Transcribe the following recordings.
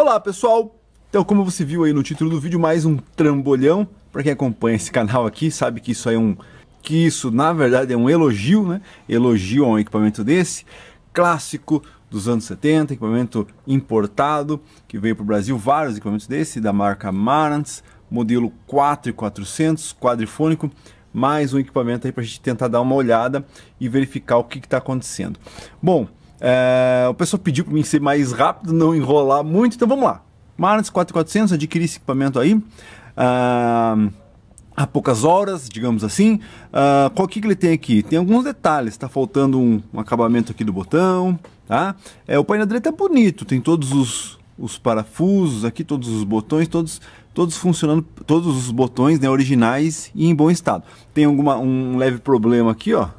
Olá pessoal, então como você viu aí no título do vídeo, mais um trambolhão. Para quem acompanha esse canal aqui sabe que isso aí isso na verdade é um elogio, né? Elogio a um equipamento desse, clássico dos anos 70, equipamento importado, que veio para o Brasil, vários equipamentos desse, da marca Marantz, modelo 4400, quadrifônico, mais um equipamento aí para a gente tentar dar uma olhada e verificar o que está acontecendo. Bom, o pessoal pediu para mim ser mais rápido, não enrolar muito, então vamos lá. Marantz 4400, adquiri esse equipamento aí há poucas horas, digamos assim. Qual que ele tem aqui? Tem alguns detalhes, está faltando um acabamento aqui do botão, tá? O painel dele tá bonito, tem todos os parafusos aqui, todos os botões, todos funcionando, todos os botões, né, originais e em bom estado. Tem um leve problema aqui, ó,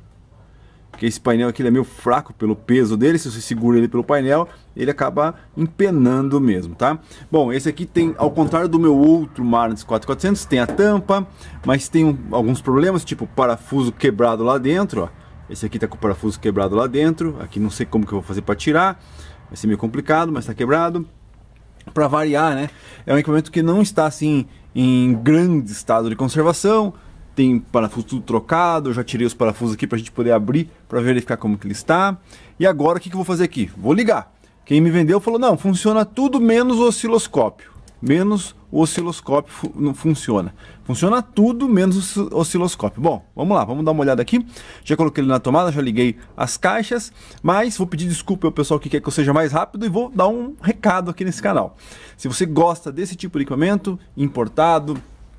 que esse painel aqui é meio fraco pelo peso dele. Se você segura ele pelo painel, ele acaba empenando mesmo, tá? Bom, esse aqui tem, ao contrário do meu outro Marantz 4400, tem a tampa, mas tem alguns problemas, tipo parafuso quebrado lá dentro, ó. Esse aqui tá com o parafuso quebrado lá dentro, aqui não sei como que eu vou fazer para tirar, vai ser meio complicado, mas tá quebrado. Para variar, né? É um equipamento que não está assim em grande estado de conservação. Tem parafuso tudo trocado, eu já tirei os parafusos aqui para a gente poder abrir para verificar como que ele está. E agora o que eu vou fazer aqui? Vou ligar. Quem me vendeu falou, não, funciona tudo menos o osciloscópio. Menos o osciloscópio não funciona. Funciona tudo menos o osciloscópio. Bom, vamos lá, vamos dar uma olhada aqui. Já coloquei ele na tomada, já liguei as caixas, mas vou pedir desculpa ao pessoal que quer que eu seja mais rápido e vou dar um recado aqui nesse canal. Se você gosta desse tipo de equipamento, importado,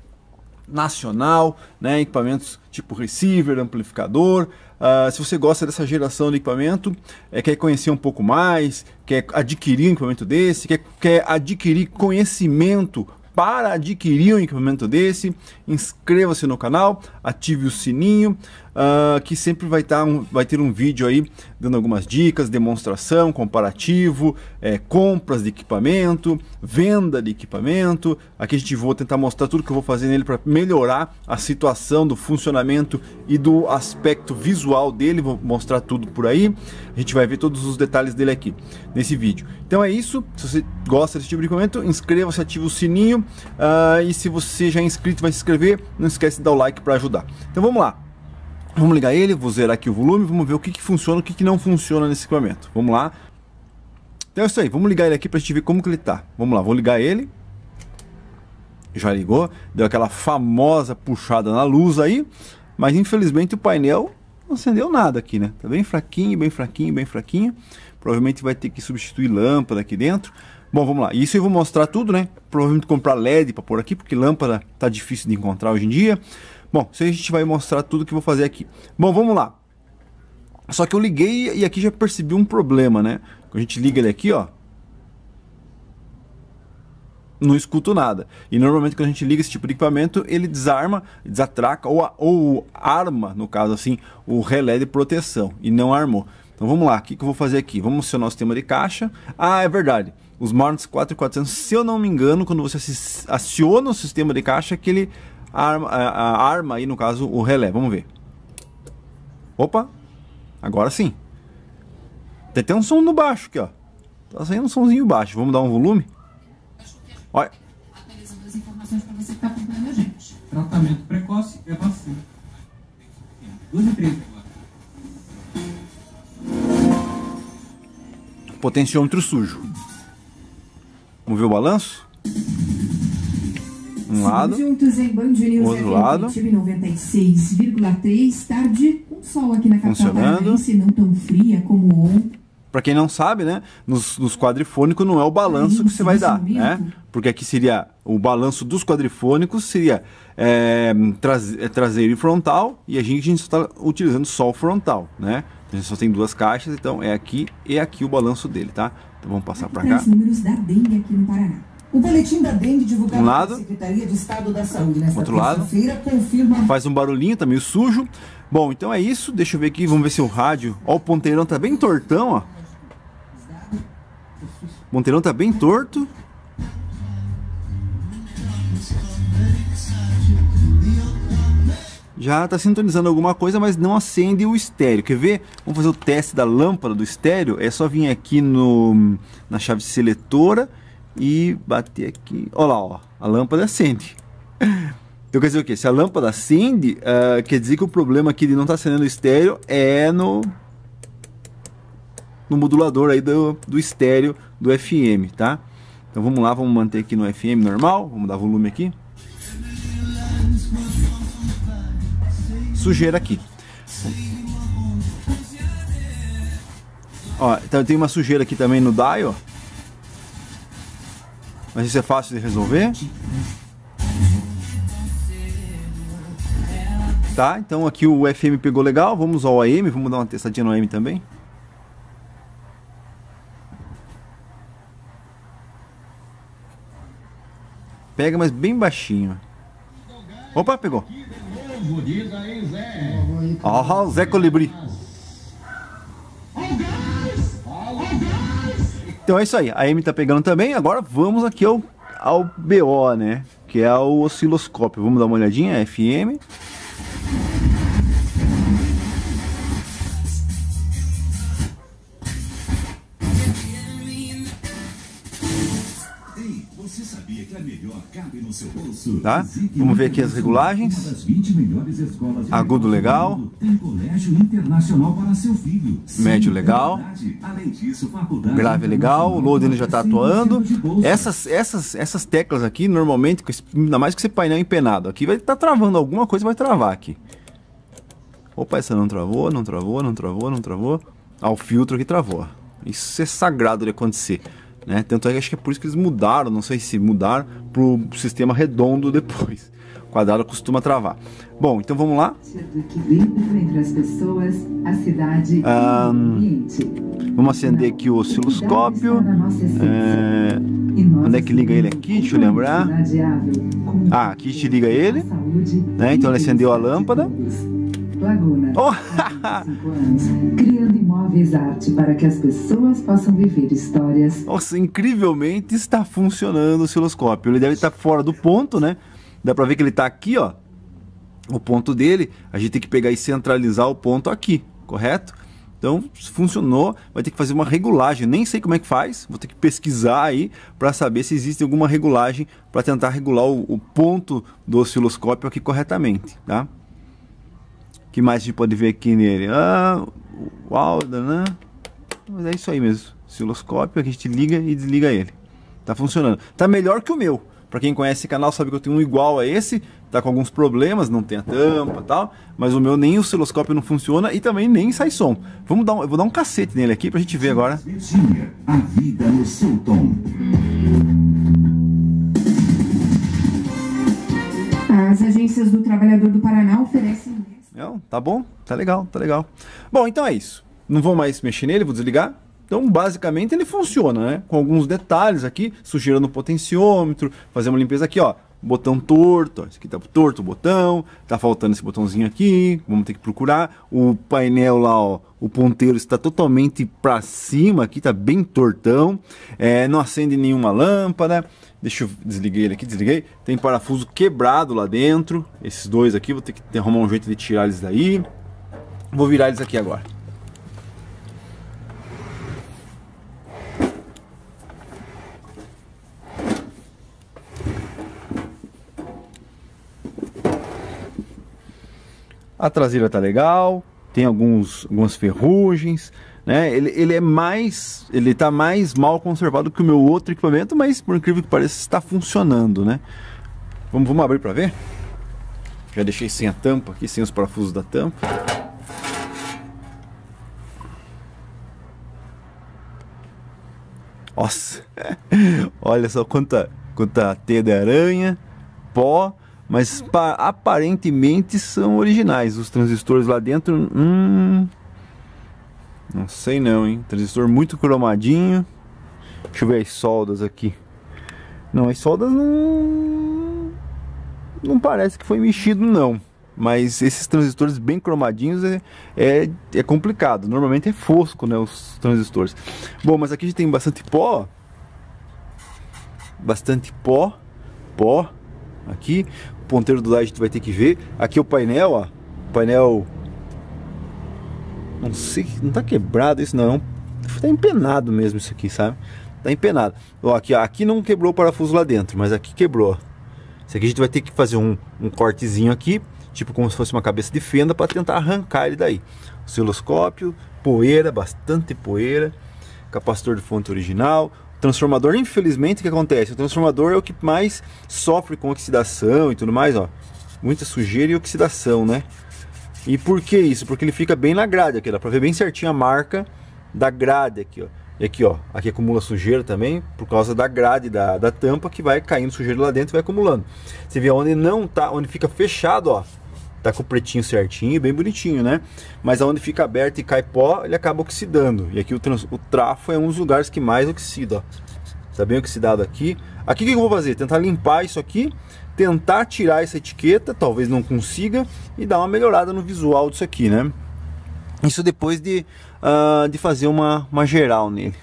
nacional, né, equipamentos tipo receiver, amplificador, se você gosta dessa geração de equipamento, quer conhecer um pouco mais, quer adquirir um equipamento desse, quer adquirir conhecimento para adquirir um equipamento desse, inscreva-se no canal, ative o sininho, que sempre vai ter um vídeo aí dando algumas dicas, demonstração, comparativo, compras de equipamento, venda de equipamento. Aqui a gente vou tentar mostrar tudo que eu vou fazer nele para melhorar a situação do funcionamento e do aspecto visual dele. Vou mostrar tudo por aí, a gente vai ver todos os detalhes dele aqui nesse vídeo. Então é isso, se você gosta desse tipo de equipamento, inscreva-se, ative o sininho, e se você já é inscrito, vai se inscrever, não esquece de dar o like para ajudar. Então vamos lá. Vamos ligar ele, vou zerar aqui o volume, vamos ver o que funciona e o que não funciona nesse equipamento. Vamos lá. Então é isso aí, vamos ligar ele aqui pra gente ver como que ele tá. Vamos lá, vou ligar ele. Já ligou, deu aquela famosa puxada na luz aí, mas infelizmente o painel não acendeu nada aqui, né? Tá bem fraquinho, bem fraquinho, bem fraquinho. Provavelmente vai ter que substituir lâmpada aqui dentro. Bom, vamos lá, isso eu vou mostrar tudo, né? Provavelmente comprar LED para pôr aqui, porque lâmpada tá difícil de encontrar hoje em dia. Bom, isso aí a gente vai mostrar tudo que eu vou fazer aqui. Bom, vamos lá. Só que eu liguei e aqui já percebi um problema, né? Quando a gente liga ele aqui, ó, não escuto nada. E normalmente quando a gente liga esse tipo de equipamento, ele desarma, desatraca ou arma, no caso assim, o relé de proteção. E não armou. Então vamos lá, o que eu vou fazer aqui? Vamos acionar o sistema de caixa. Ah, é verdade. Os Marantz 4400, se eu não me engano, quando você aciona o sistema de caixa, que ele arma aí, no caso, o relé. Vamos ver. Opa, agora sim. Tem até um som no baixo aqui, ó. Tá saindo um somzinho baixo. Vamos dar um volume. Olha. Atualizando as informações para você que tá acompanhando a gente. Tratamento precoce é vacina. 2h30 agora. Potenciômetro sujo. Vamos ver o balanço? Um lado, juntos em Band News outro lado. 96,3, tarde, com sol aqui na capital Funcionando. paranaense, não tão fria como ontem. Para quem não sabe, né, nos quadrifônicos não é o balanço que você vai dar, né? Porque aqui seria o balanço dos quadrifônicos, seria traseiro e frontal, e a gente está utilizando só o frontal, né? A gente só tem duas caixas, então é aqui e aqui o balanço dele, tá? Então vamos passar para cá. Os números da dengue aqui no Paraná. O boletim da dengue divulgado Um lado, pela Secretaria de Estado da Saúde nesta outro lado. terça-feira confirma... Faz um barulhinho, tá meio sujo. Bom, então é isso. Deixa eu ver aqui, vamos ver se o rádio... Ó, o ponteirão tá bem tortão, ó. O ponteirão tá bem torto. Já tá sintonizando alguma coisa, mas não acende o estéreo. Quer ver? Vamos fazer o teste da lâmpada do estéreo. É só vir aqui na chave seletora e bater aqui. Olha lá, ó, a lâmpada acende. Então quer dizer o quê? Se a lâmpada acende, quer dizer que o problema aqui de não estar acendendo o estéreo é no modulador aí do estéreo do FM, tá? Então vamos lá, vamos manter aqui no FM normal, vamos dar volume aqui. Sujeira aqui. Ó, então tem uma sujeira aqui também no dial, mas isso é fácil de resolver. Tá, então aqui o FM pegou legal, vamos ao AM, vamos dar uma testadinha no AM também. Pega, mas bem baixinho. Opa, pegou. Ó, o Zé Colibri. Então é isso aí, a AM tá pegando também. Agora vamos aqui ao BO, né? Que é o osciloscópio. Vamos dar uma olhadinha, FM. Tá? Vamos ver aqui as regulagens. Agudo legal. Médio legal. Grave legal. O load ele já está atuando. Essas teclas aqui, normalmente, ainda mais com esse painel empenado, aqui vai estar travando alguma coisa, vai travar aqui. Opa, essa não travou, não travou, não travou, não travou. Ah, o filtro aqui travou. Isso é sagrado de acontecer. Né? Tanto é que acho que é por isso que eles mudaram, não sei se mudaram para o sistema redondo depois. O quadrado costuma travar. Bom, então vamos lá. Vamos acender aqui o osciloscópio. Onde é que liga ele aqui? Deixa eu lembrar. Ah, aqui te liga ele. Né? Então ele acendeu a lâmpada. Oh! Criando imóveis arte para que as pessoas possam viver histórias. Nossa, incrivelmente está funcionando o osciloscópio. Ele deve estar fora do ponto, né? Dá pra ver que ele está aqui, ó. O ponto dele, a gente tem que pegar e centralizar o ponto aqui, correto? Então, funcionou, vai ter que fazer uma regulagem. Nem sei como é que faz, vou ter que pesquisar aí para saber se existe alguma regulagem para tentar regular o ponto do osciloscópio aqui corretamente, tá? O que mais a gente pode ver aqui nele? Uau, né? Mas é isso aí mesmo. Osciloscópio, aqui a gente liga e desliga ele. Tá funcionando. Tá melhor que o meu. Para quem conhece esse canal sabe que eu tenho um igual a esse. Tá com alguns problemas, não tem a tampa e tal. Mas o meu nem o osciloscópio não funciona e também nem sai som. Eu vou dar um cacete nele aqui pra gente ver agora. A vida no seu tom. As agências do Trabalhador do Paraná oferecem... Não, tá bom, tá legal, tá legal. Bom, então é isso. Não vou mais mexer nele, vou desligar. Então, basicamente, ele funciona, né? Com alguns detalhes aqui, sujeira no potenciômetro, fazer uma limpeza aqui, ó. Botão torto, ó, esse aqui tá torto o botão, tá faltando esse botãozinho aqui, vamos ter que procurar. O painel lá, ó, o ponteiro está totalmente para cima aqui, tá bem tortão. Não acende nenhuma lâmpada. Deixa eu desligar ele aqui, desliguei. Tem parafuso quebrado lá dentro. Esses dois aqui, vou ter que arrumar um jeito de tirar eles daí. Vou virar eles aqui agora. A traseira tá legal, tem algumas ferrugens, né? Ele tá mais mal conservado que o meu outro equipamento, mas por incrível que pareça está funcionando, né? Vamos abrir para ver. Já deixei sem a tampa aqui, sem os parafusos da tampa. Nossa, olha só quanta teia de aranha, pó. Mas aparentemente são originais. Os transistores lá dentro, não sei não, hein? Transistor muito cromadinho. Deixa eu ver as soldas aqui. Não, as soldas não parece que foi mexido não. Mas esses transistores bem cromadinhos é complicado. Normalmente é fosco, né, os transistores. Bom, mas aqui a gente tem bastante pó. Bastante pó. Aqui, o ponteiro do lado a gente vai ter que ver. Aqui o painel, ó. O painel... Não sei, não tá quebrado isso não. Tá empenado mesmo isso aqui, sabe? tá empenado. Ó, aqui não quebrou o parafuso lá dentro, mas aqui quebrou. Esse aqui a gente vai ter que fazer um cortezinho aqui, tipo como se fosse uma cabeça de fenda, para tentar arrancar ele daí. Osciloscópio, poeira, bastante poeira, capacitor de fonte original. Transformador, infelizmente, o que acontece? O transformador é o que mais sofre com oxidação e tudo mais, ó. Muita sujeira e oxidação, né? E por que isso? Porque ele fica bem na grade aqui, dá pra ver bem certinho a marca da grade aqui, ó. E aqui, ó, aqui acumula sujeira também, por causa da grade da tampa, que vai caindo sujeira lá dentro e vai acumulando. Você vê onde não tá, onde fica fechado, ó, tá com o pretinho certinho, bem bonitinho, né? Mas onde fica aberto e cai pó, ele acaba oxidando. E aqui o trafo é um dos lugares que mais oxida, ó. Tá bem oxidado aqui. Aqui o que eu vou fazer? Tentar limpar isso aqui, tentar tirar essa etiqueta, talvez não consiga, e dar uma melhorada no visual disso aqui, né? Isso depois de fazer uma geral nele.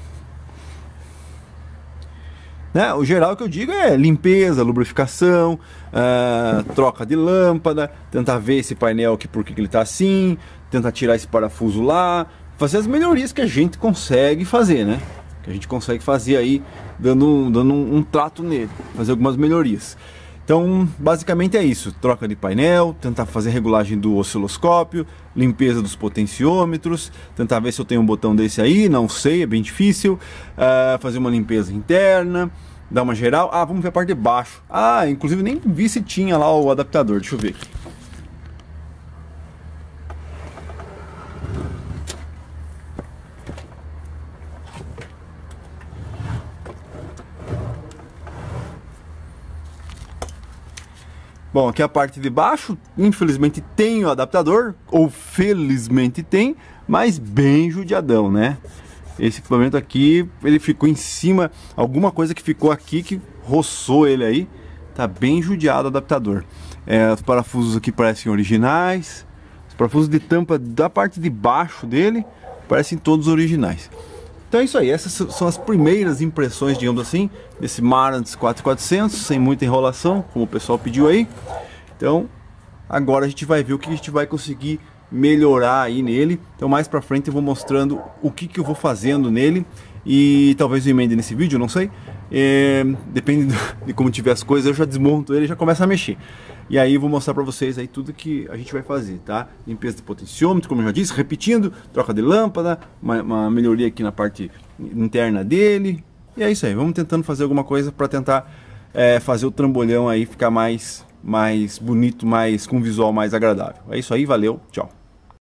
Né? O geral que eu digo é limpeza, lubrificação, troca de lâmpada, tentar ver esse painel aqui, por que ele está assim, tentar tirar esse parafuso lá, fazer as melhorias que a gente consegue fazer, né? Que a gente consegue fazer aí, dando um trato nele, fazer algumas melhorias. Então, basicamente é isso, troca de painel, tentar fazer regulagem do osciloscópio, limpeza dos potenciômetros, tentar ver se eu tenho um botão desse aí, não sei, é bem difícil, fazer uma limpeza interna, dar uma geral. Vamos ver a parte de baixo. Inclusive nem vi se tinha lá o adaptador, deixa eu ver aqui. Bom, aqui a parte de baixo, infelizmente tem o adaptador, ou felizmente tem, mas bem judiadão, né? Esse equipamento aqui, ele ficou em cima, alguma coisa que ficou aqui que roçou ele aí, tá bem judiado o adaptador. Os parafusos aqui parecem originais, os parafusos de tampa da parte de baixo dele parecem todos originais. Então é isso aí, essas são as primeiras impressões, digamos assim, desse Marantz 4400, sem muita enrolação, como o pessoal pediu aí. Então, agora a gente vai ver o que a gente vai conseguir melhorar aí nele. Então mais pra frente eu vou mostrando o que eu vou fazendo nele, e talvez eu emende nesse vídeo, não sei. Depende de como tiver as coisas, eu já desmonto ele e já começo a mexer. E aí eu vou mostrar pra vocês aí tudo que a gente vai fazer, tá? Limpeza de potenciômetro, como eu já disse, repetindo, troca de lâmpada, uma melhoria aqui na parte interna dele. E é isso aí, vamos tentando fazer alguma coisa pra tentar fazer o trambolhão aí ficar mais bonito, com um visual mais agradável. É isso aí, valeu, tchau!